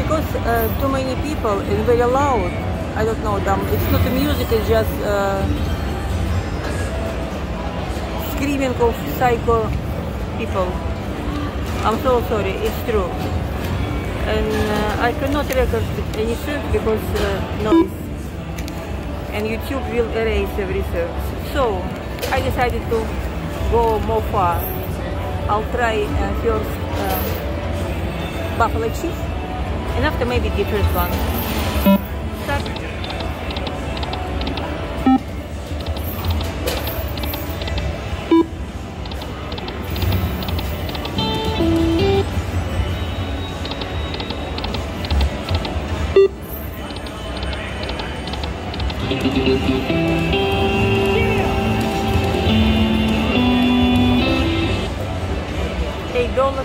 because too many people and very loud. I don't know them. It's not the music. It's just screaming of psycho people. I'm so sorry. It's true. And I cannot record anything because noise. And YouTube will erase everything. So I decided to go more far. I'll try first buffalo chief, and after maybe different one. Start. $8.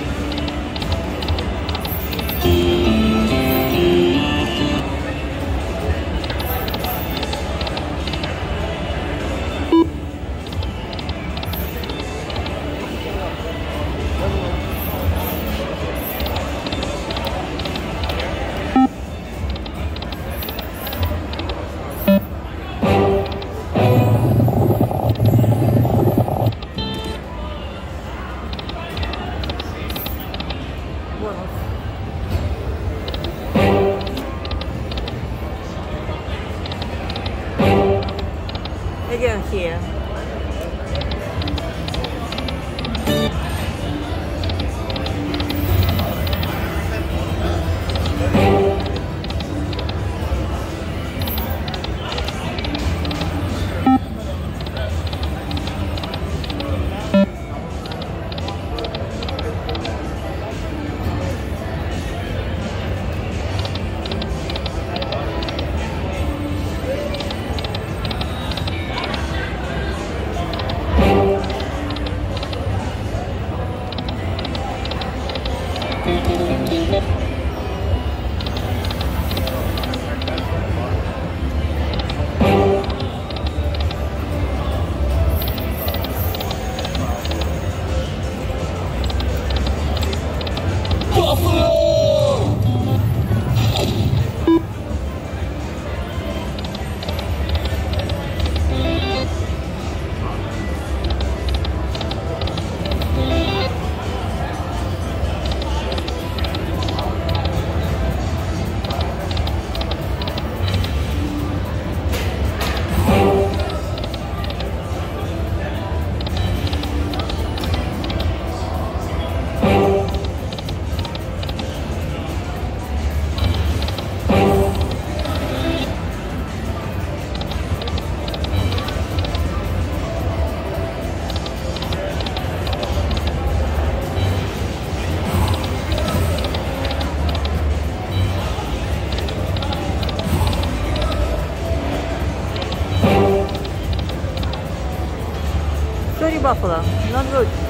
Again here. Sorry, buffalo, not good.